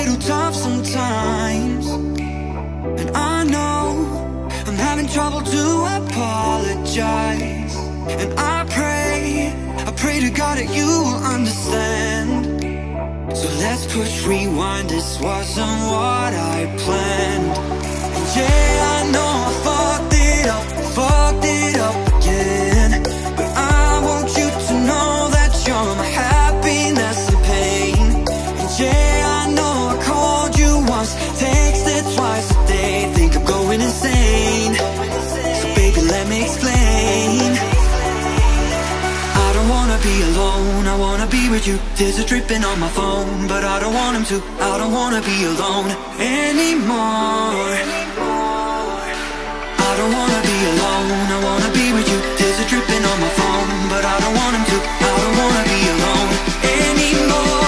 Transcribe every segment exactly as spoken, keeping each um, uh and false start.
little tough sometimes, and I know I'm having trouble to apologize. And I pray, I pray to God that you will understand. So let's push rewind, this wasn't what I planned. And yeah, I know I fucked it up, fucked it up again, but I want you to know that you're my happiness and pain. And yeah, I know I called you once, texted twice a day, think I'm going insane. So baby, let me explain. I don't wanna be alone, I wanna be with you. Tears are dripping on my phone, but I don't want them to. I don't wanna be alone anymore. I don't wanna be alone, I wanna be with you. Tears are dripping on my phone, but I don't want them to. I don't wanna be alone anymore.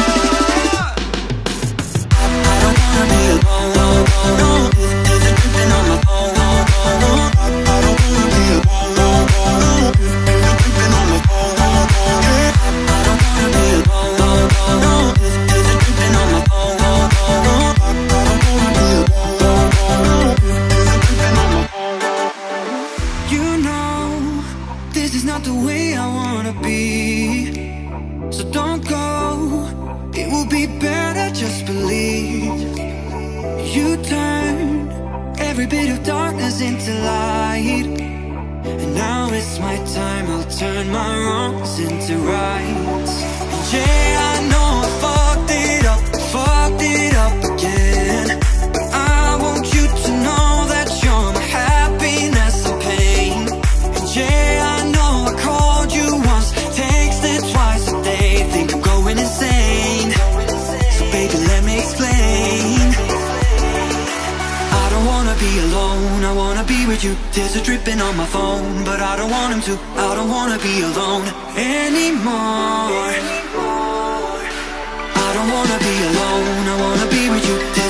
I don't wanna be alone, no, no, no. Tears are dripping on my phone, no, no, no. I don't wanna be alone, no, no, no. Tears are dripping on my phone, no, no, no. I don't wanna be alone, no, no, no. Tears are dripping on my phone, no, no, no. I don't wanna be alone, no, no, no. Tears are dripping on my phone, no, no. You know, this is not the way I wanna be, so don't go. It will be better, just believe. You turn every bit of darkness into light, and now it's my time. I'll turn my wrongs into rights. And yeah, I know I fucked it up, fucked it up again, but I want you to know that you're my happiness and pain. And yeah, I know I called you once, texted twice a day, think I'm going insane. So baby, let me explain. I don't wanna be alone, I wanna be with you. Tears are dripping on my phone, but I don't want them to. I don't wanna be alone anymore. I don't wanna be alone, I wanna be with you.